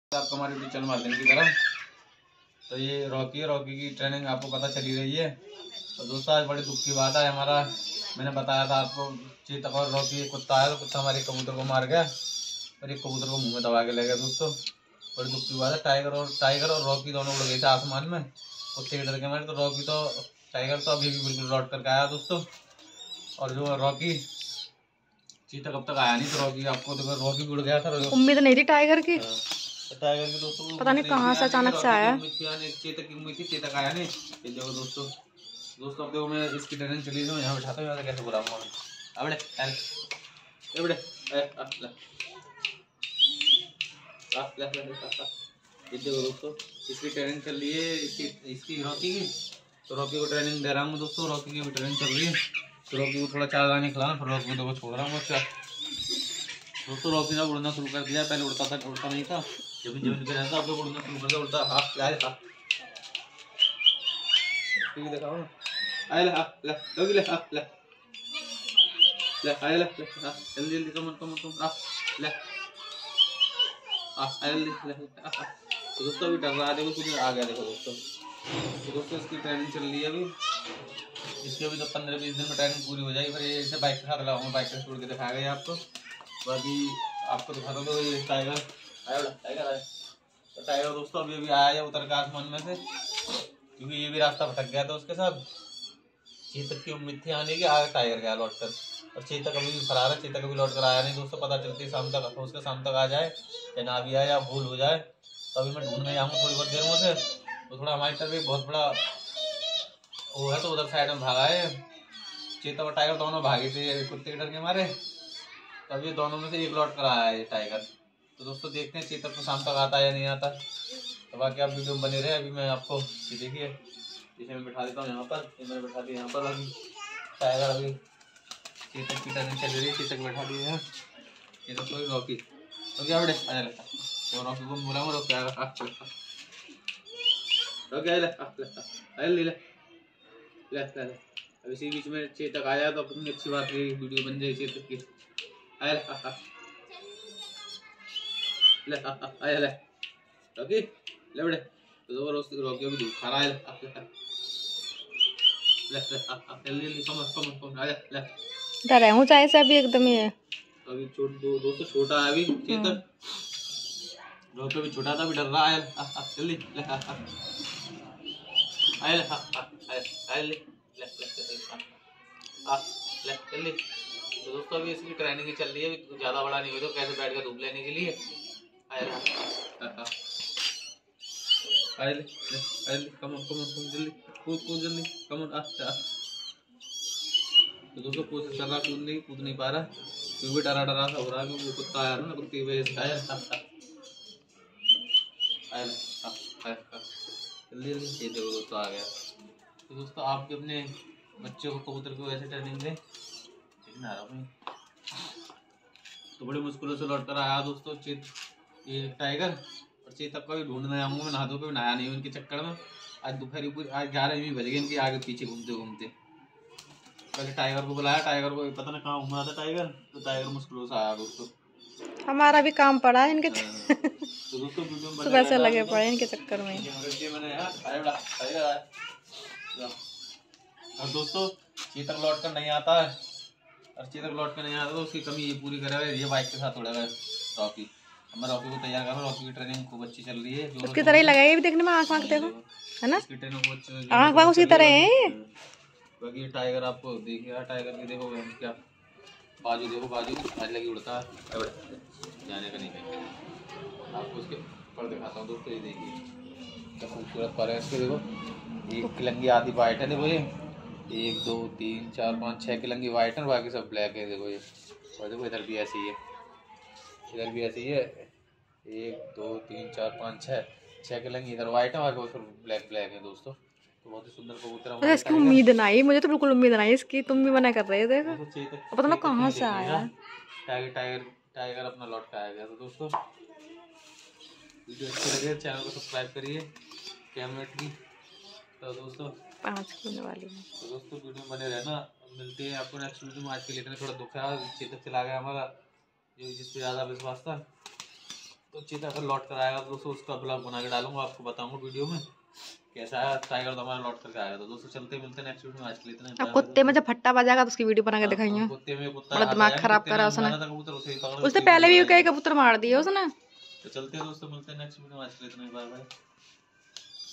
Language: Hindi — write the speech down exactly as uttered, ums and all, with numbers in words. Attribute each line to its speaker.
Speaker 1: आपको हमारे यूट्यूब चैनल माध्यम की तरफ। तो ये रॉकी है, रॉकी की ट्रेनिंग आपको पता चली रही है। तो दोस्तों आज बड़ी दुख की बात है हमारा, मैंने बताया था आपको चीतक और रॉकी कुत्ता है, तो कुत्ता हमारे कबूतर को मार गया और एक कबूतर को मुंह में दबा के ले गया। दोस्तों बड़ी दुख की बात है। टाइगर और टाइगर और रॉकी दोनों उड़ गए थे आसमान में कुत्ते के डर के मारे। तो रॉकी तो टाइगर तो अभी भी बिल्कुल लौट करके आया दोस्तों, और जो रॉकी चीतक अब तक आया नहीं। तो रॉकी आपको देखो रॉकी भी उड़ गया था।
Speaker 2: उम्मीद नहीं थी टाइगर की।
Speaker 1: टाइगर के दोस्तों
Speaker 2: पता नहीं कहाँ से अचानक से आया।
Speaker 1: चेतक की उम्मीद थी, चेतक आया नहीं। ये देखो दोस्तों, दोस्तों अब देखो मैं इसकी ट्रेनिंग चली जाऊँ, यहाँ बैठाता हूँ, कैसे बुरा हूँ अब बड़े ये देखो दोस्तों इसकी ट्रेनिंग चल रही है, इसकी इसकी रॉकी की। तो रॉकी को ट्रेनिंग दे रहा हूँ दोस्तों, रॉकी की भी ट्रेनिंग चल रही है। तो रॉकी को थोड़ा चार दाने खिलाना, फिर रॉकी को देखो छोड़ रहा हूँ क्या दोस्तों। रॉकी ने उड़ना शुरू कर दिया, पहले उड़ता था उड़ता नहीं था, जमीन जमीन पे रहता, अब उड़ना शुरू कर दिया, उड़ता हाथ लाए था। टीवी दिखाओ ना, आए ले हाथ ले रॉकी ले हाथ ले ले आए ले ले जल्दी जल्दी कम कम कम आ ले आ आए ले ले। तो दोस्तों अभी डर रहा है, देखो कुछ आ गया देखो दोस्तों। तो दोस्तों इसकी ट्रेनिंग चल रही है अभी, इसकी अभी तो पंद्रह बीस दिन में ट्रेनिंग पूरी हो जाएगी। फिर ये इसे बाइक के साथ लगाऊंगा, बाइक से छोड़ के दिखाएगा आपको। बाकी आपको दिखाता हूँ ये टाइगर आया टाइगर आया। तो टाइगर दोस्तों अभी अभी आया है उतर के आसमान में से, क्योंकि ये भी रास्ता भटक गया था उसके साथ। चेतक की उम्मीद थी आने की, आगे टाइगर गया लौट कर, और चेतक अभी भी फरार है। चेतक अभी लौट कर आया नहीं दोस्तों, पता चलती शाम तक हो उसके, शाम तक आ जाए या ना भी आए या भूल हो जाए तो अभी मैं ढूंढने जाऊँगा थोड़ी बहुत देर में से। तो थोड़ा हमारी तरफ एक बहुत बड़ा वो है तो उधर साइड में भागा है। चेतक और टाइगर दोनों भागे थे कुत्ते के डर के मारे, तो अभी दोनों में से एक लौट कर आया है ये टाइगर। तो दोस्तों देखते हैं चेतक को शाम तक आता है या नहीं आता। तो बाकी आप वीडियो में बने रहे। अभी मैं आपको ये देखिए इसे मैं बैठा देता हूँ यहाँ पर, ये मैंने बैठा दिया यहाँ पर। अभी टाइगर अभी चेतक की टर्निंग चल रही है, चेतक बैठा दिए हैं। चेतक कोई रॉकी तो क्या बड़े आया लगता तो रॉकी को बोला वो क्या रॉकी आया ले ले ले ले ले। अब इसी बीच में चेतक आया तो अपनी अच्छी बात है, वीडियो बन जाए चेतक की। आया ले ले आया ले रॉकी ले बड़े। तो रॉकी रॉकी अभी धूप खा रहा है। ले ले ले कम कम कम आया ले।
Speaker 2: डरा हूँ चाहे से अभी एकदम ही है।
Speaker 1: अभी छोट दो दोस्तों छोटा है अभी चेतक, रॉकी अभी छोटा था, अभी डर रहा है। जल्दी ले आया ले आया ले ले ले जल्दी। तो दोस्तों अभी इसकी ट्रेनिंग चल रही है, अभी ज्यादा बड़ा नहीं हो तो कैसे बैठ कर धूप लेने के लिए। आया आया ले ले आया ले कम कम कम जल्दी कूद कूद जल्दी कम आ। तो दोस्तों कोशिश कर रहा कूदने की, कूद नहीं पा रहा क्योंकि भी डरा डरा सा हो रहा है, क्योंकि कुत्ता आया ना कुत्ते की वजह से। आया आया आया जल्दी जल्दी। ये देखो दोस्तों आ गया। तो दोस्तों आप भी अपने बच्चों को कबूतर को ऐसे ट्रेनिंग दें। आ रहा हूँ तो बड़ी मुश्किलों से लौट कर आया दोस्तों चेत ये टाइगर, और चेतक को भी ढूंढने आऊंगा मैं, नहा धो के नहाया नहीं इनके चक्कर में। आज दोपहर पूरी आज ग्यारह भी बज गए इनके आगे पीछे घूमते घूमते। पहले टाइगर को बुलाया, टाइगर को पता नहीं कहाँ घूम रहा था टाइगर, तो टाइगर मुश्किलों से आया दोस्तों।
Speaker 2: हमारा भी काम पड़ा है इनके
Speaker 1: तो दोस्तों
Speaker 2: सुबह से लगे पड़े इनके चक्कर में।
Speaker 1: और दोस्तों चेतक लौट कर नहीं आता है, और चेतक लौट कर नहीं आता तो उसकी कमी ये पूरी करेगा, ये बाइक के साथ उड़ेगा रॉकी। मैं रॉकी को तैयार कर रहा हूँ, रॉकी की ट्रेनिंग खूब अच्छी चल रही है।
Speaker 2: उसकी तरह ही लगाई भी देखने में, आँख वाँख देखो है ना,
Speaker 1: उसकी ट्रेनिंग खूब अच्छी
Speaker 2: आँख वाँख उसकी तरह है।
Speaker 1: बाकी टाइगर आपको देखिए, टाइगर की देखो क्या बाजू देखो, बाजू आज लगी उड़ता है, जाने का नहीं कहीं। आपको उसके पर दिखाता हूँ दोस्तों, ये देखिए क्या खूबसूरत पर है इसके। देखो एक किलंगी आधी वाइट है, देखो ये एक दो तीन चार पाँच छः किलंगी वाइट है, बाकी सब ब्लैक है। देखो ये, और देखो इधर भी ऐसी है, इधर भी ऐसी है, एक दो तीन चार पाँच छः छः किलंगी इधर वाइट है, बाकी सब ब्लैक ब्लैक है दोस्तों। तो बहुत ही सुंदर कबूतर है।
Speaker 2: इसकी उम्मीद नहीं, मुझे तो बिल्कुल उम्मीद नहीं इसकी, तुम भी मना कर रहे थे। देखो पता नहीं कहाँ से आया
Speaker 1: टाइगर। टाइगर टाइगर अपना लौट के आया गया। तो दोस्तों वीडियो अच्छी लगे चैनल को सब्सक्राइब करिए कैमरेट की। तो दोस्तों
Speaker 2: पाँच होने वाली है।
Speaker 1: तो दोस्तों वीडियो में बने रहना, मिलते हैं आपको नेक्स्ट वीडियो में। आज के लिए थोड़ा दुख है, चेतक चला गया हमारा जो जिस पे ज़्यादा विश्वास था। तो चीता फिर लौट कर आएगा तो दोस्तों उसका ब्लॉग बना के डालूंगा, आपको बताऊंगा वीडियो में कैसा है। टाइगर तो हमारा लौट करके आएगा। तो दोस्तों चलते मिलते नेक्स्ट वीडियो में, आज के लिए इतना ही।
Speaker 2: अब कुत्ते में जब फट्टा बजाएगा तो उसकी वीडियो बना के दिखाएंगे।
Speaker 1: कुत्ते में कुत्ता
Speaker 2: बड़ा दिमाग खराब करा उसने।
Speaker 1: उसने
Speaker 2: उसने पहले भी कई कबूतर मार दिए उसने।
Speaker 1: तो चलते हैं दोस्तों, मिलते हैं नेक्स्ट वीडियो में, आज के लिए इतना ही, बाय बाय।